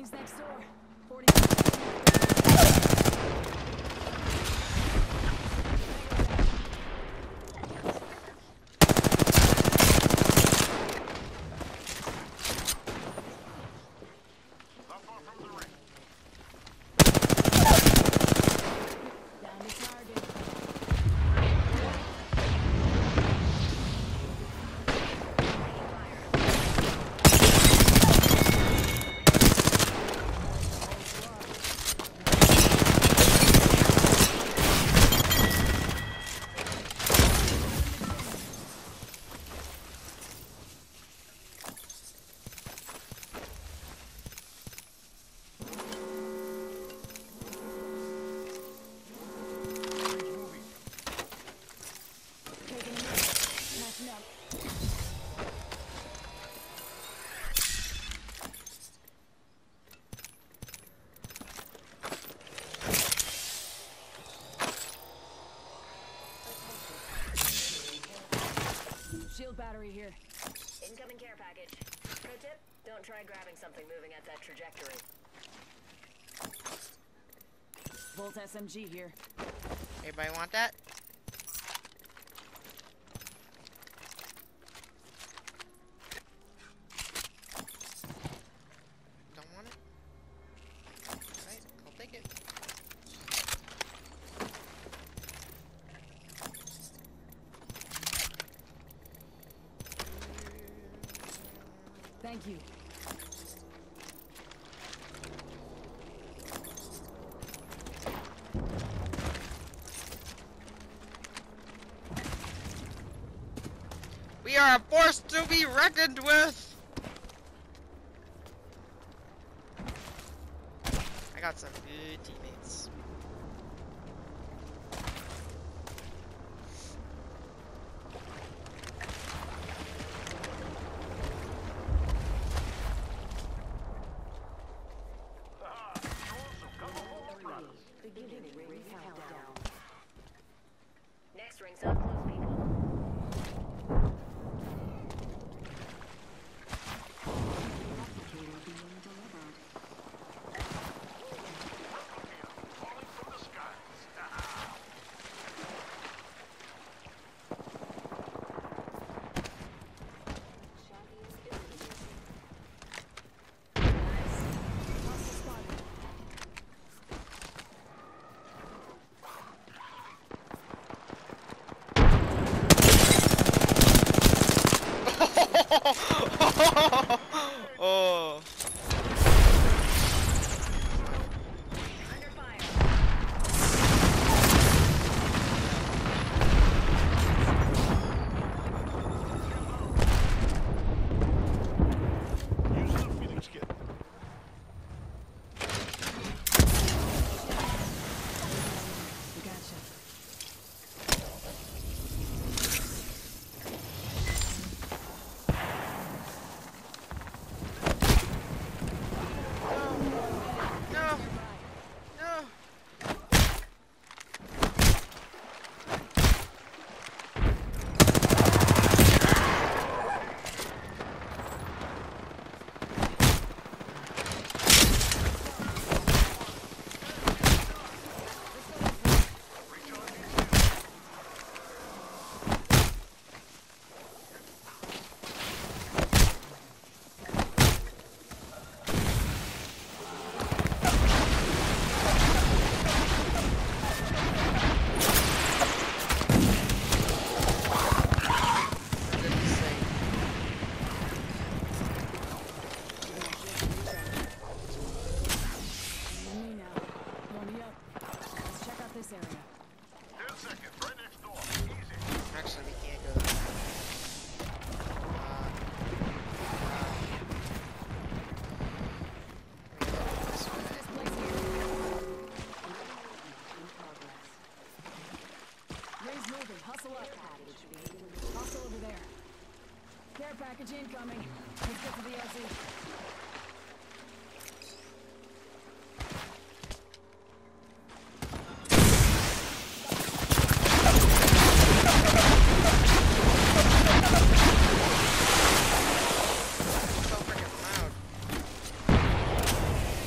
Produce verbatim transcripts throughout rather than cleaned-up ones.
Rings next door. forty. Shield battery here. Incoming care package. Pro tip, don't try grabbing something moving at that trajectory. Volt S M G here. Everybody want that? Don't want it? Alright, I'll take it. Thank you. We are a force to be reckoned with! I got some good teammates. Next ring's up close, people. Oh. Under fire. Use the Phoenix kit. We gotcha. No! No! Me now. Warm me up. Let's check out this area. Ten seconds, right next door. Easy. Actually, we can't go there. Uh, this way. This place here. Ray's moving. Hustle up. Hustle over there. Care package incoming. Let's get to the L Z. So freaking loud.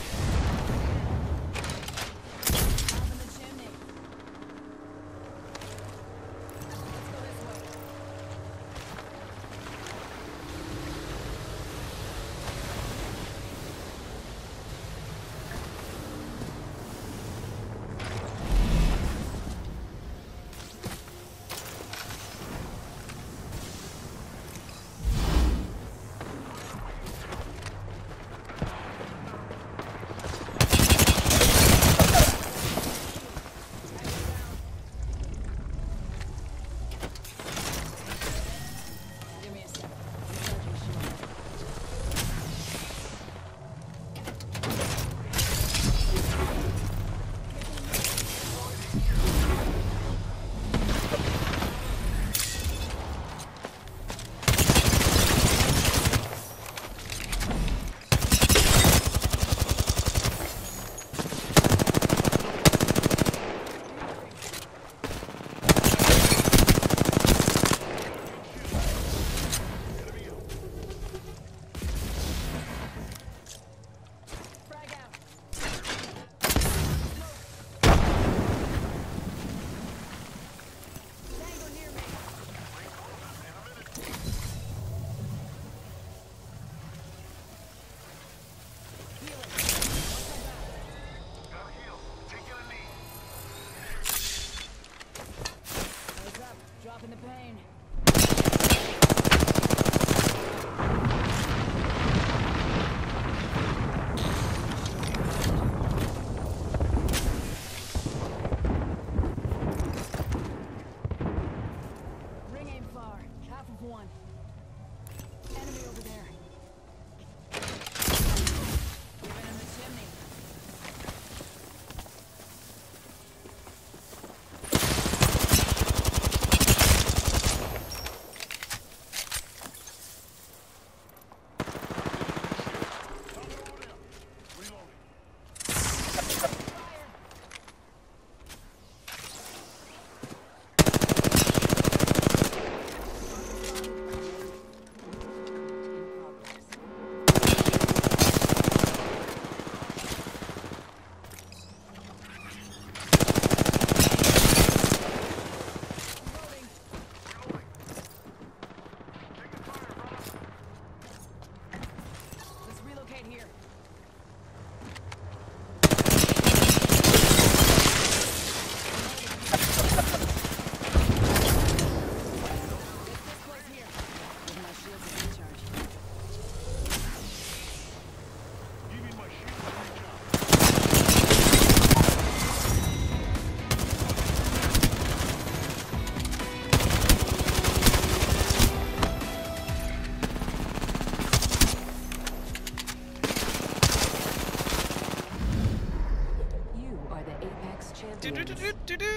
do do do coins. do do do.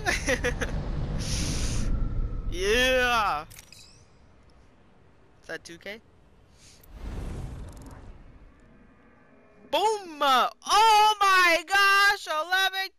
Yeah. Is that two K? Boom! Oh my gosh! eleven